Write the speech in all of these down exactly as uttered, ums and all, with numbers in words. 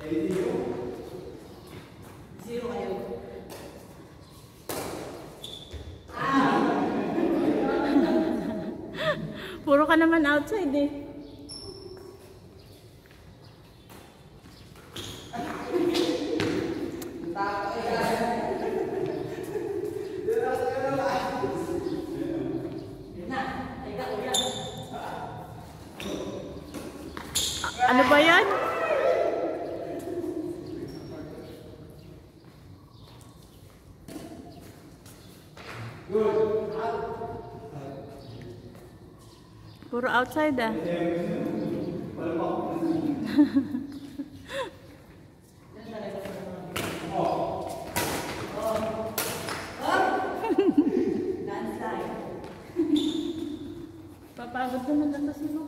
Zero kayo. Puro ka naman outside eh. Ano ba yan? Puro outside ah. Papagod naman lang kasi mo.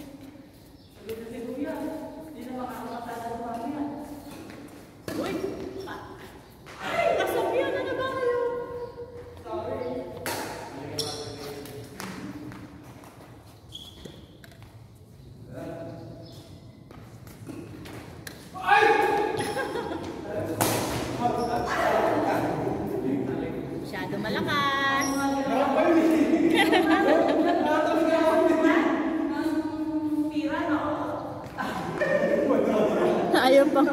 Uy! Ay! Kasabihan na na ba kayo? Sorry. Masyado malakas. Ayaw pa.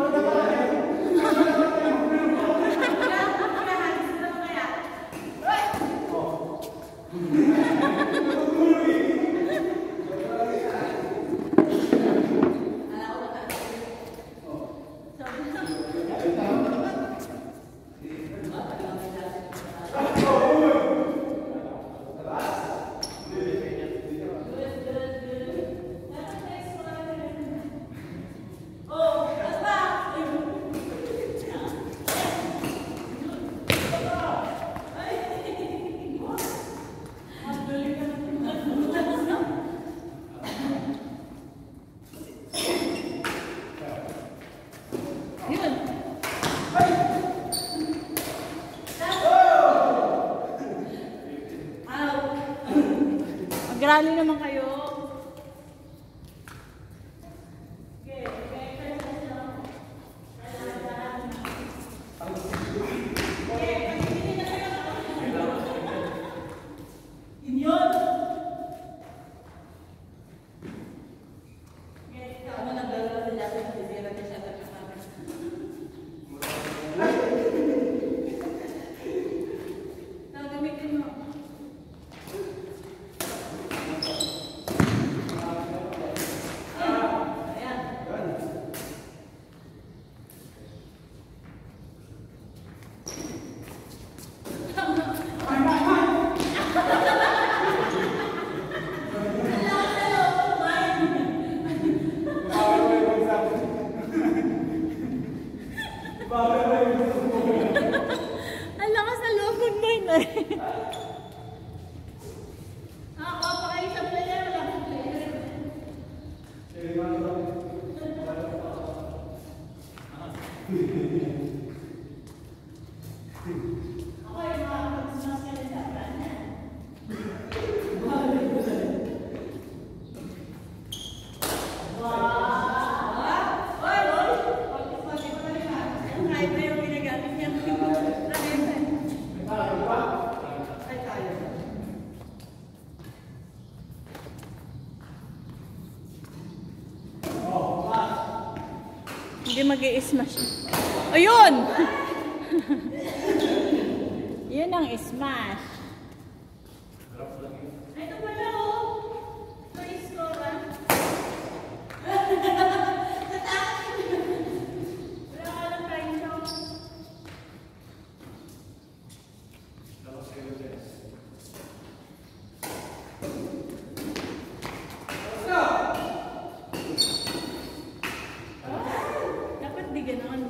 Mag-rally naman kayo. Ang lakas na loob mo yun eh. Ako, pakaisang player, wala akong player. Ako yung mga pag-smash ka rin sa plana. Hindi mag-i-smash. Ayun! Yun ang smash. Ito pala oh. Please score ah. Wala ka lang trying show. Dapat di ganon.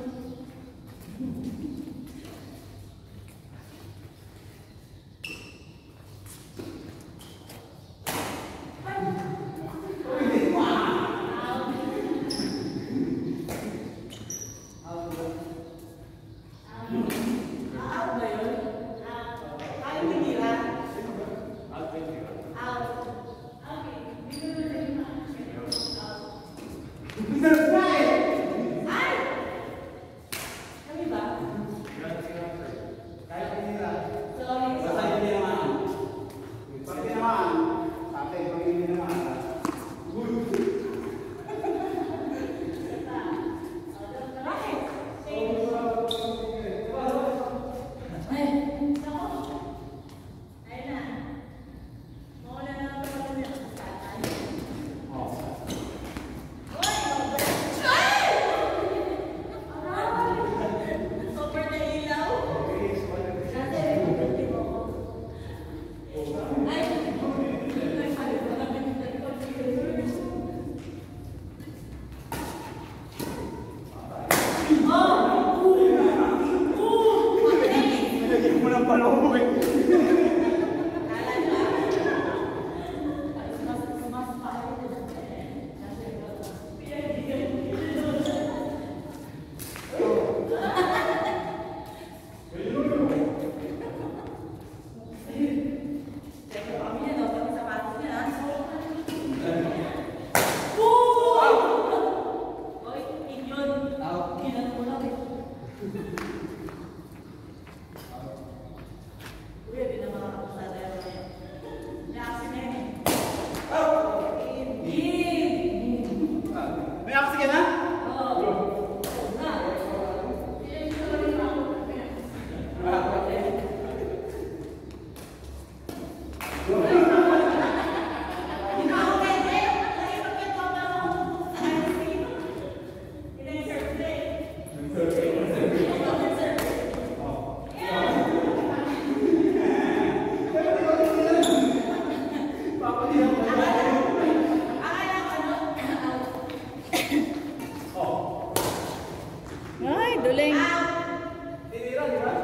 Duling. Tinira, di ba?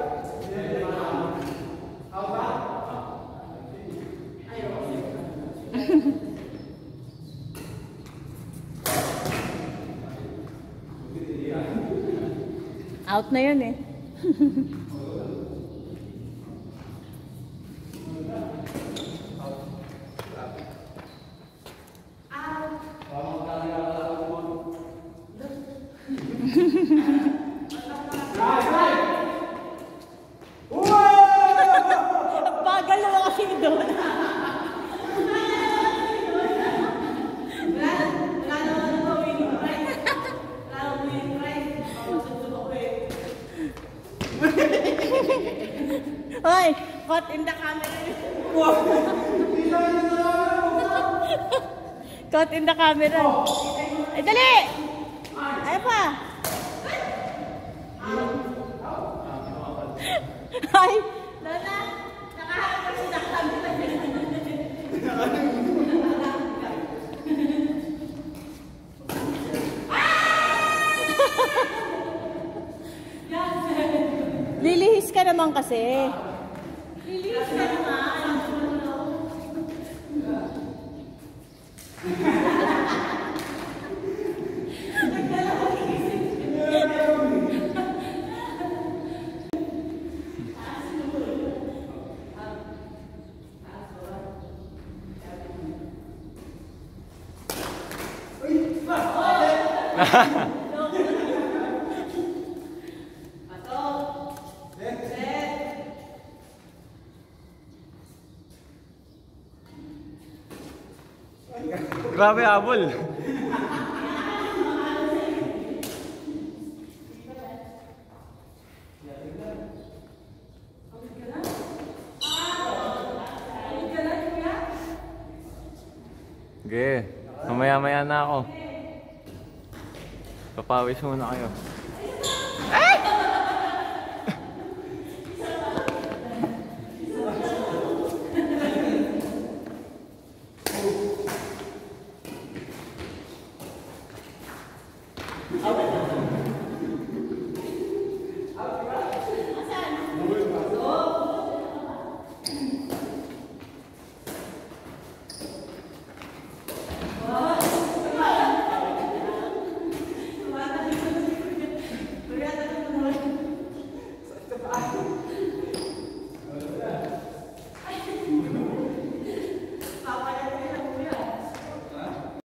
Out ba? Out na yun eh. Bagal na kasi doon. Wala wala naman ako winning prize. Wala akong winning prize. Ako, susunod ko eh. Hoy, caught in the camera. Caught in the camera. Ay, dali! Ay pa! Ay! Lola, nakaharap ko sa camera. Lilihis ka naman kasi. Release ka naman. Grabe habol. Sige, mamaya-maya na ako. Papawis muna kayo. Out.